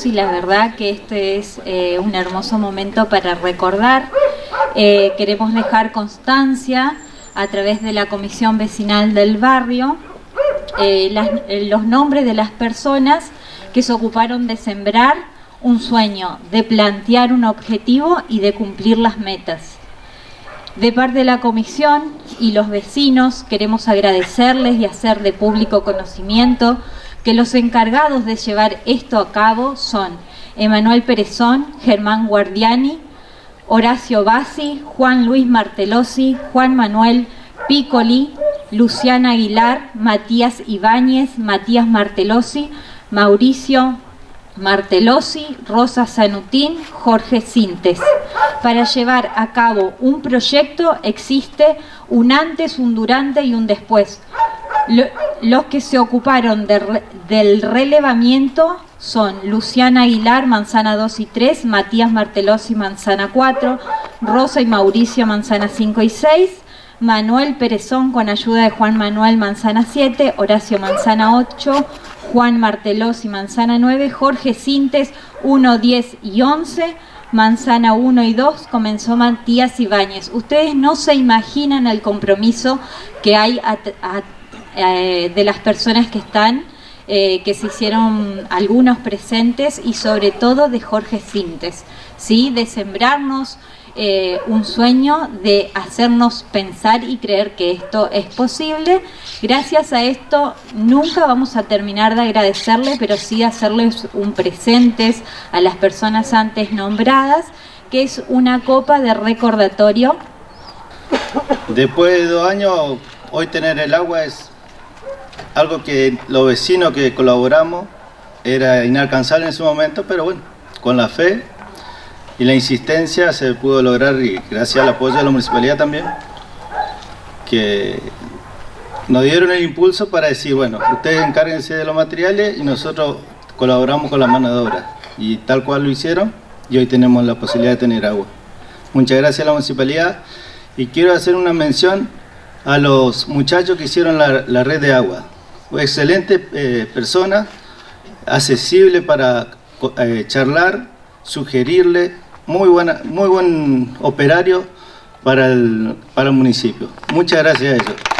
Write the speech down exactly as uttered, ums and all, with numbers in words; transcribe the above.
y la verdad que este es eh, un hermoso momento para recordar. Eh, queremos dejar constancia a través de la Comisión Vecinal del Barrio eh, las, eh, los nombres de las personas que se ocuparon de sembrar un sueño, de plantear un objetivo y de cumplir las metas. De parte de la comisión y los vecinos queremos agradecerles y hacer de público conocimiento que los encargados de llevar esto a cabo son Emanuel Perezón, Germán Guardiani, Horacio Bassi, Juan Luis Martelossi, Juan Manuel Piccoli, Luciana Aguilar, Matías Ibáñez, Matías Martelossi, Mauricio Martelossi, Rosa Sanutín, Jorge Sintes. Para llevar a cabo un proyecto existe un antes, un durante y un después. Lo, los que se ocuparon de re, del relevamiento son Luciana Aguilar, manzana dos y tres, Matías Martelossi, manzana cuatro, Rosa y Mauricio, manzana cinco y seis, Manuel Perezón con ayuda de Juan Manuel, manzana siete, Horacio, manzana ocho, Juan Martelossi, manzana nueve, Jorge Sintes, uno, diez y once, manzana uno y dos, comenzó Matías Ibáñez. Ustedes no se imaginan el compromiso que hay a, a, a, de las personas que están, eh, que se hicieron algunos presentes y sobre todo de Jorge Sintes, ¿sí? De sembrarnos Eh, un sueño, de hacernos pensar y creer que esto es posible. Gracias a esto nunca vamos a terminar de agradecerle, pero sí de hacerles un presentes a las personas antes nombradas, que es una copa de recordatorio. Después de dos años, hoy tener el agua es algo que los vecinos que colaboramos era inalcanzable en su momento, pero bueno, con la fe y la insistencia se pudo lograr, y gracias al apoyo de la municipalidad también, que nos dieron el impulso para decir, bueno, ustedes encárguense de los materiales y nosotros colaboramos con la mano de obra, y tal cual lo hicieron, y hoy tenemos la posibilidad de tener agua. Muchas gracias a la municipalidad, y quiero hacer una mención a los muchachos que hicieron la, la red de agua. Excelente eh, persona, accesible para eh, charlar, sugerirle, muy buena, muy buen operario para el, para el municipio. Muchas gracias a ellos.